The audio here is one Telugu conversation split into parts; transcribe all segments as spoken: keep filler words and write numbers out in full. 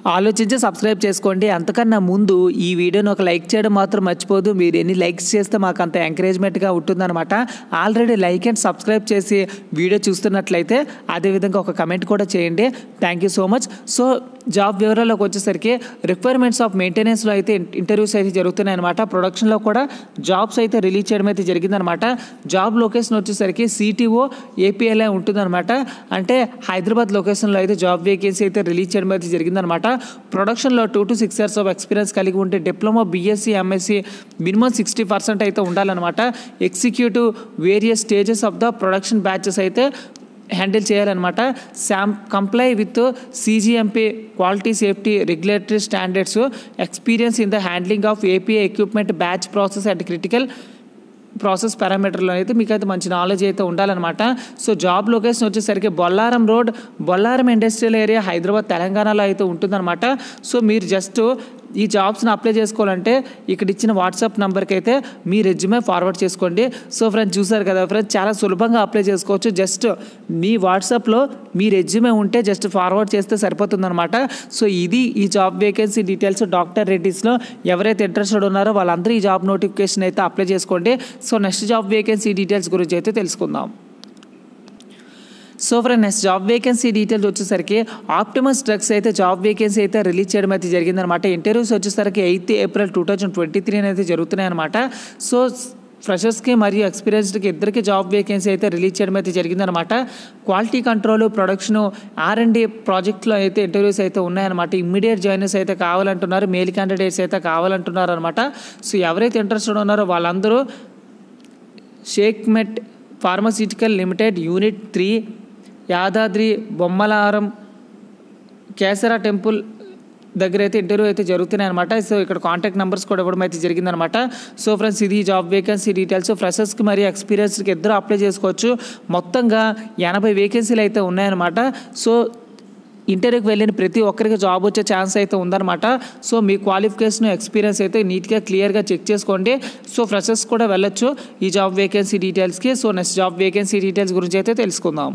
ఆలోచించి సబ్స్క్రైబ్ చేసుకోండి. అంతకన్నా ముందు ఈ వీడియోని ఒక లైక్ చేయడం మాత్రం మర్చిపోదు. మీరు ఎన్ని లైక్స్ చేస్తే మాకు అంత ఎంకరేజ్మెంట్గా ఉంటుందన్నమాట. ఆల్రెడీ లైక్ అండ్ సబ్స్క్రైబ్ చేసి వీడియో చూస్తున్నట్లయితే అదేవిధంగా ఒక కమెంట్ కూడా చేయండి. Thank you so much. So job వివరాల్లోకి వచ్చేసరికి రిక్వైర్మెంట్స్ ఆఫ్ మెయింటెనెన్స్లో అయితే ఇంటర్వ్యూస్ అయితే జరుగుతున్నాయి అనమాట. ప్రొడక్షన్లో కూడా జాబ్స్ అయితే రిలీజ్ చేయడం అయితే జరిగిందనమాట. జాబ్ లొకేషన్ వచ్చేసరికి సిటీఓ ఏపీఎల్ఐ ఉంటుందన్నమాట. అంటే హైదరాబాద్ లొకేషన్లో అయితే జాబ్ వేకెన్సీ అయితే రిలీజ్ చేయడం అయితే జరిగిందనమాట. ప్రొడక్షన్లో two to six years of experience కలిగి ఉంటే diploma BSc MSc minimum sixty percent అయితే ఉండాలన్నమాట. Executive various stages of the production batches అయితే హ్యాండిల్ చేయాలన్నమాట. Shall comply with cGMP quality safety regulatory standards, experience in the handling of API equipment batch process and critical process పారామీటర్లో అయితే మీకు అయితే మంచి నాలెడ్జ్ అయితే ఉండాలన్నమాట. సో జాబ్ లొకేషన్ వచ్చేసరికి Bollaram road, Bollaram industrial area, Hyderabad తెలంగాణలో అయితే ఉంటుందన్నమాట. సో మీరు జస్ట్ ఈ జాబ్స్ని అప్లై చేసుకోవాలంటే ఇక్కడ ఇచ్చిన వాట్సాప్ నెంబర్కి అయితే మీ రెజ్యూమే ఫార్వర్డ్ చేసుకోండి. సో ఫ్రెండ్స్ చూసారు కదా ఫ్రెండ్స్, చాలా సులభంగా అప్లై చేసుకోవచ్చు. జస్ట్ మీ వాట్సాప్లో మీ రెజ్యూమే ఉంటే జస్ట్ ఫార్వర్డ్ చేస్తే సరిపోతుందన్నమాట. సో ఇది ఈ జాబ్ వేకెన్సీ డీటెయిల్స్. డాక్టర్ రెడ్డిస్లో ఎవరైతే ఇంట్రెస్టెడ్ ఉన్నారో వాళ్ళందరూ ఈ జాబ్ నోటిఫికేషన్ అయితే అప్లై చేసుకోండి. So next job vacancy details గురించి అయితే తెలుసుకుందాం. So friend next job vacancy details వచ్చేసరికి ఆప్టిమస్ డ్రగ్స్ అయితే జాబ్ వేకెన్సీ అయితే రిలీజ్ చేయడం అయితే జరిగిందనమాట. ఇంటర్వ్యూస్ వచ్చేసరికి eighth April two thousand twenty three అయితే జరుగుతున్నాయి అనమాట. సో ఫ్రెషర్స్కి మరియు ఎక్స్పీరియన్స్డ్కి ఇద్దరికి జాబ్ వేకెన్సీ అయితే రిలీజ్ చేయడం అయితే జరిగిందనమాట. Quality control, production, R and D ప్రాజెక్ట్లో అయితే ఇంటర్వ్యూస్ అయితే ఉన్నాయన్నమాట. ఇమ్మీడియట్ జాయినర్స్ అయితే కావాలంటున్నారు, మేల్ క్యాండిడేట్స్ అయితే కావాలంటున్నారు అనమాట. సో ఎవరైతే ఇంట్రెస్టెడ్ ఉన్నారో వాళ్ళందరూ షేక్ మెట్ pharmaceutical limited, unit three, Yadadri Bommalaram Keesara temple దగ్గర అయితే ఇంటర్వ్యూ అయితే జరుగుతున్నాయి అనమాట. సో ఇక్కడ కాంటాక్ట్ నెంబర్స్ కూడా ఇవ్వడం అయితే జరిగిందనమాట. సో ఫ్రెండ్స్ ఇది జాబ్ వేకెన్సీ డీటెయిల్స్. ఫ్రెషర్స్కి మరియు ఎక్స్పీరియన్స్కి ఇద్దరు అప్లై చేసుకోవచ్చు. మొత్తంగా ఎనభై వేకెన్సీలు అయితే ఉన్నాయన్నమాట. సో ఇంటర్వ్యూకి వెళ్ళిన ప్రతి ఒక్కరికి జాబ్ వచ్చే ఛాన్స్ అయితే ఉందన్నమాట. సో మీ క్వాలిఫికేషన్, ఎక్స్పీరియన్స్ అయితే నీట్గా క్లియర్గా చెక్ చేసుకోండి. సో ఫ్రెషర్స్ కూడా వెళ్ళొచ్చు ఈ జాబ్ వేకెన్సీ డీటెయిల్స్కి. So next job vacancy details గురించి అయితే తెలుసుకుందాం.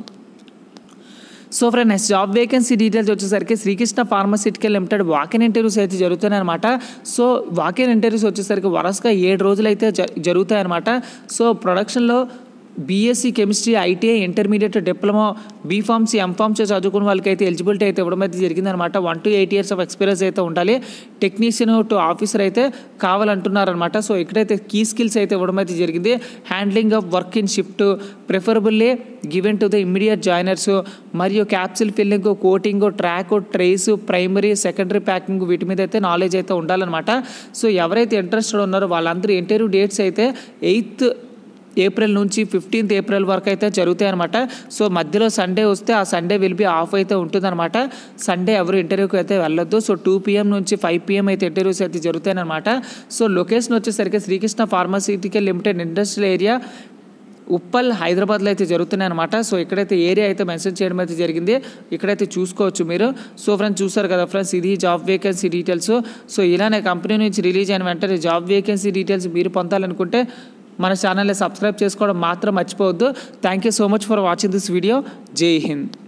So friend next job vacancy details వచ్చేసరికి Srikrishna pharmaceutical limited walk in interviews అయితే జరుగుతున్నాయి అనమాట. సో వాకిన్ ఇంటర్వ్యూస్ వచ్చేసరికి వరుసగా ఏడు రోజులు అయితే జరుగుతాయి అనమాట. సో ప్రొడక్షన్లో BSc chemistry, ITI, intermediate, diploma, B pharmacy, M pharmacy చదువుకున్న వాళ్ళకి అయితే ఎలిజిబిలిటీ అయితే ఇవ్వడం అయితే జరిగిందనమాట. One to eight years of experience అయితే ఉండాలి. టెక్నీషియన్ టు ఆఫీసర్ అయితే కావాలంటున్నారనమాట. సో ఇక్కడైతే కీ స్కిల్స్ అయితే ఇవ్వడం అయితే జరిగింది. Handling of work in shift preferably given to the immediate joiners, మరియు capsule filling, coating, track, trace, primary, secondary packing వీటి మీద అయితే నాలెడ్జ్ అయితే ఉండాలన్నమాట. సో ఎవరైతే ఇంట్రెస్టెడ్ ఉన్నారో వాళ్ళందరూ ఇంటర్వ్యూ డేట్స్ అయితే ఎయిత్ ఏప్రిల్ నుంచి ఫిఫ్టీన్త్ ఏప్రిల్ వరకు అయితే జరుగుతాయి అనమాట. సో మధ్యలో సండే వస్తే ఆ సండే విల్ బి ఆఫ్ అయితే ఉంటుందన్నమాట. సండే ఎవరు ఇంటర్వ్యూకి అయితే వెళ్ళొద్దు. సో టూ పిఎం నుంచి ఫైవ్ పిఎం అయితే ఇంటర్వ్యూస్ అయితే జరుగుతాయి అనమాట. సో లొకేషన్ వచ్చేసరికి Srikrishna pharmaceutical limited industrial area, Uppal, హైదరాబాద్లో అయితే జరుగుతున్నాయి అనమాట. సో ఇక్కడైతే ఏరియా అయితే మెన్షన్ చేయడం అయితే జరిగింది. ఇక్కడైతే చూసుకోవచ్చు మీరు. సో ఫ్రెండ్స్ చూసారు కదా ఫ్రెండ్స్, ఇది జాబ్ వేకెన్సీ డీటెయిల్స్. సో ఇలానే కంపెనీ నుంచి రిలీజ్ అయిన వెంటనే జాబ్ వేకెన్సీ డీటెయిల్స్ మీరు పొందాలనుకుంటే మన ఛానల్ని సబ్స్క్రైబ్ చేసుకోవడం మాత్రం మర్చిపోవద్దు. Thank you so much for watching this video. జై హింద్.